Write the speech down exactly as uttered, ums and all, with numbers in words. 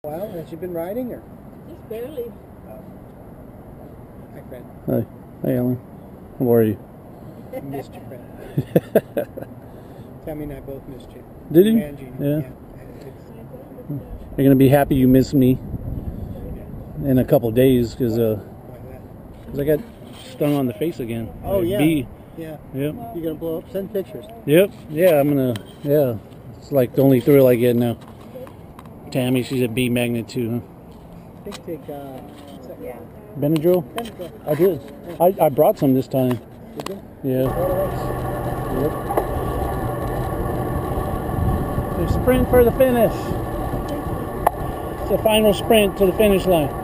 Well, has she been riding or? Just barely. Oh. Hi, friend. Hi. Hi, Alan. How are you? Missed you, friend. Tammy and I both missed you. Did you? And Gina. Yeah. Yeah. You're going to be happy you missed me in a couple of days because uh, cause I got stung on the face again. Oh, By a yeah. bee. Yeah. Yep. You're going to blow up? Send pictures. Yep. Yeah, I'm going to, yeah. It's like the only thrill I get now. Tammy, she's a bee magnet too, I think take, uh, yeah. huh? Benadryl? Benadryl. I did. I, I brought some this time. Did you? Yeah. Oh, Yep. The sprint for the finish. It's the final sprint to the finish line.